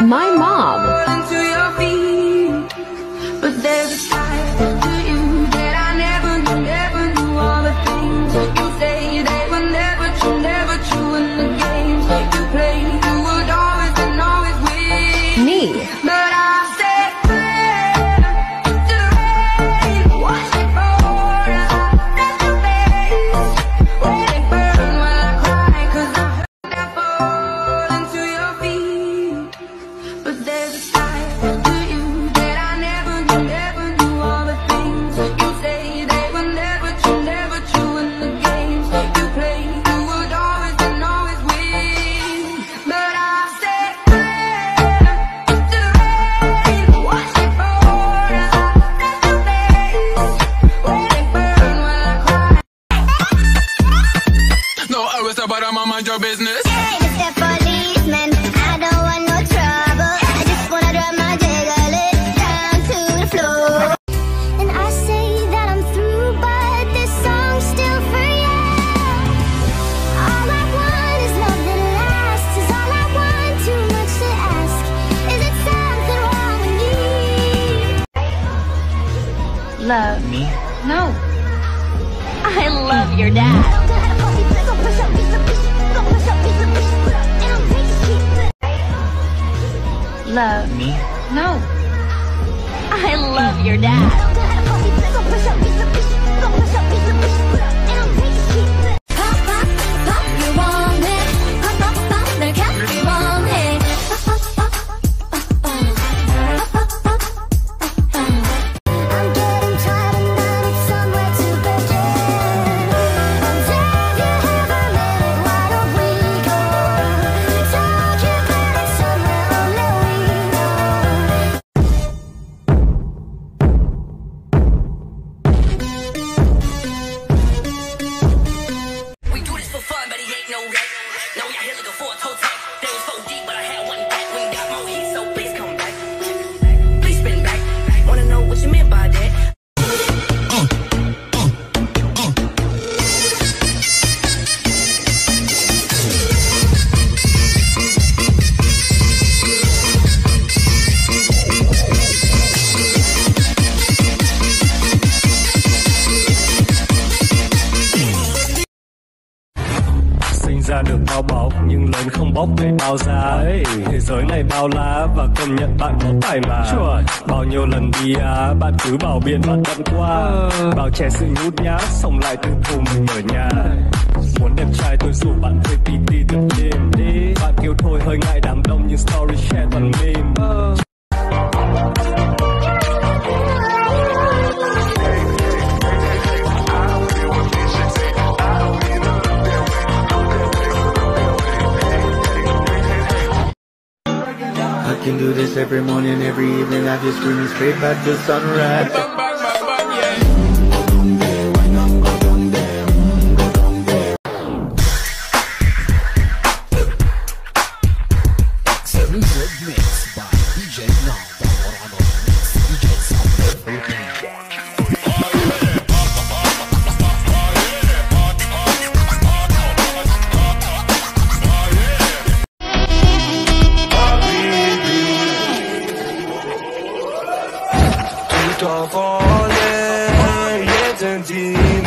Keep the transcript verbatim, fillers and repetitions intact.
My mom. But there's a side to you that I never knew, never knew. All the things you say, they were never true, never true. In the games you play, you would always and always win. Me. But I said prayer to the rain, watch it pour out, that's your face. Let it burn while I cry, 'cause I heard that fall into your feet. But there's a side to you that I never knew, never knew. All the things you say, they were never true, never true. In the games you play, you would always and always win. But I said prayer to the rain, watch it pour out, that's your face. Let it burn while I cry. No, I was about to mind your business. Hey, Mister Policeman, I don't want no trouble. I just wanna drop my jiggle it down to the floor. And I say that I'm through, but this song's still for you. All I want is love that lasts. Is all I want, too much to ask. Is it something wrong with me? Love. Me? No. I love your dad. Love. Me? No. I love your dad. Sinh ra được bao bọc nhưng lớn không bóc để bao giá. Thế giới này bao la và công nhận bạn có tài mà. Bao nhiêu lần đi á, bạn cứ bảo biện bạn bận qua. Bao che sự nhút nhát, xong lại tự thù mình ở nhà. Muốn đẹp trai tôi rủ bạn thuê pê tê được đêm đi. Bạn kêu thôi hơi ngại đám đông nhưng story share toàn meme. I can do this every morning, every evening. Have you screaming straight back to sunrise. Falling, yeah,